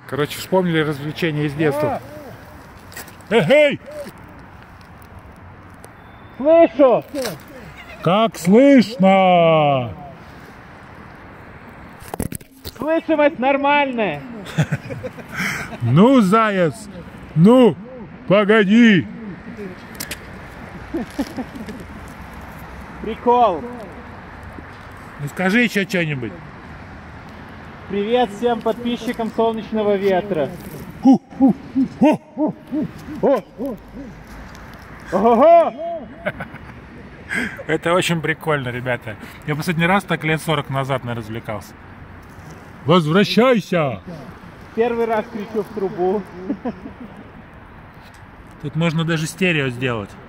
Короче, вспомнили развлечения из детства. Эй! Слышу! Как слышно? Слышимость нормальная. Ну, заяц, ну, погоди. Прикол. Ну, скажи еще что-нибудь. Привет всем подписчикам Солнечного ветра. Ого! Это очень прикольно, ребята. Я последний раз так лет 40 назад развлекался. Возвращайся! Первый раз кричу в трубу. Тут можно даже стерео сделать.